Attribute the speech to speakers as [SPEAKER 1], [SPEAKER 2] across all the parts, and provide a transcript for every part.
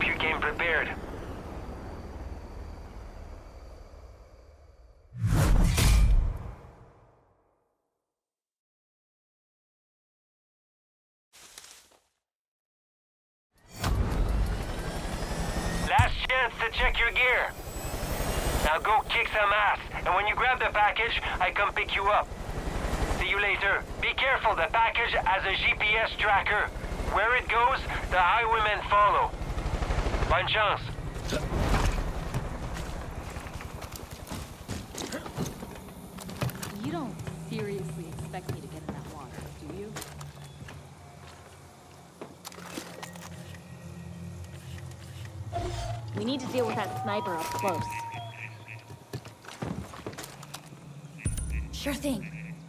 [SPEAKER 1] hope you came prepared. Last chance to check your gear. Now go kick some ass, and when you grab the package, I come pick you up. See you later. Be careful, the package has a GPS tracker. Where it goes, the highwaymen follow. Bonne chance.
[SPEAKER 2] You don't seriously expect me to get in that water, do you? We need to deal with that sniper up close. Sure thing.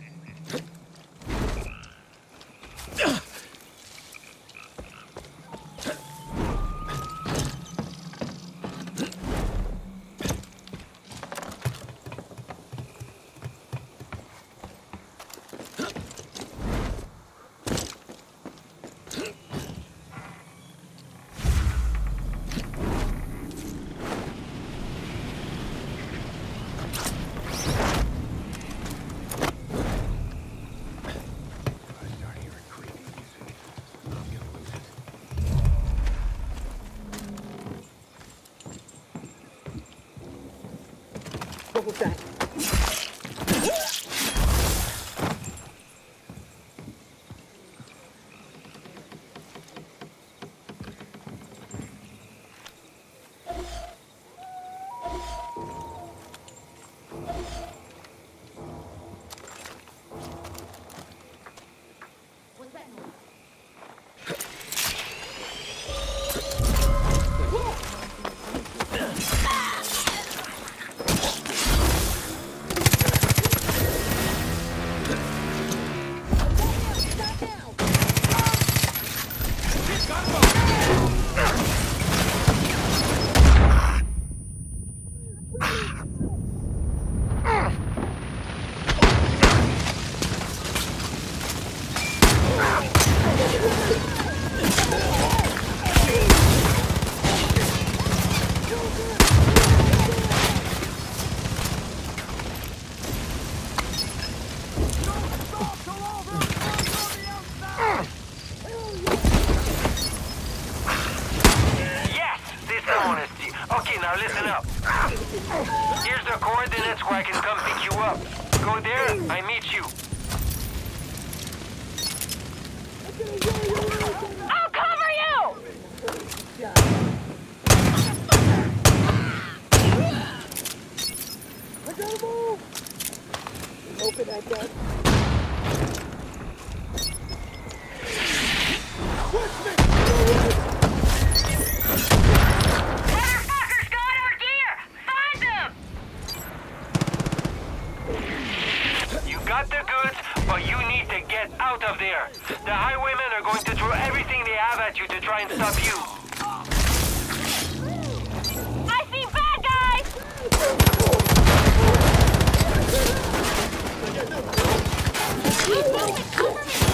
[SPEAKER 3] What was that?
[SPEAKER 1] Now listen up. Here's the coordinates where I can come pick you up. Go there, I meet you.
[SPEAKER 2] I'll cover you!
[SPEAKER 3] I gotta move! Open that gun. Push me!
[SPEAKER 2] Motherfuckers got our gear! Find them!
[SPEAKER 1] You got the goods, but you need to get out of there. The highwaymen are going to throw everything they have at you to try and stop you.
[SPEAKER 2] I see bad guys! Keep moving! Cover me!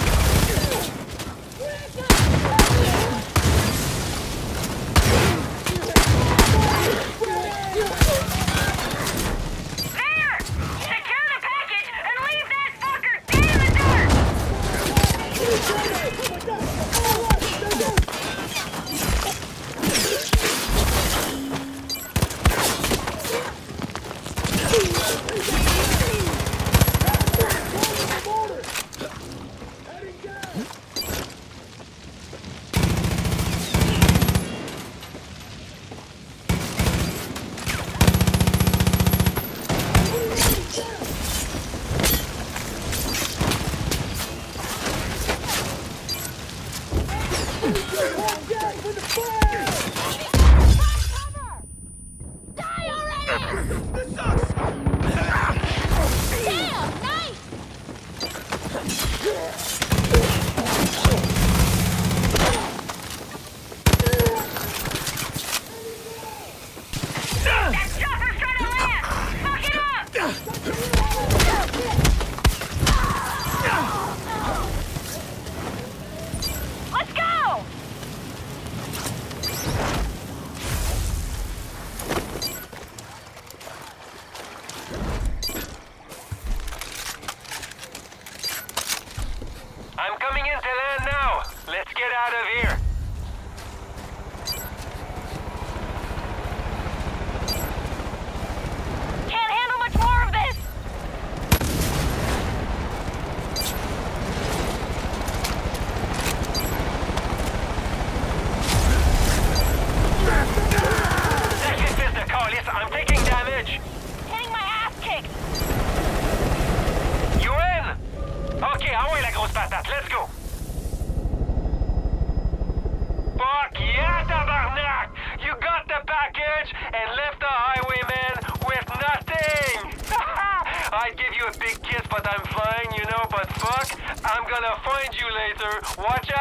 [SPEAKER 2] There! Secure the package and leave that fucker dead in the dirt!
[SPEAKER 1] Let's go. Fuck yeah, tabarnak! You got the package and left the highwayman with nothing! I'd give you a big kiss, but I'm flying, you know, but fuck, I'm gonna find you later. Watch out!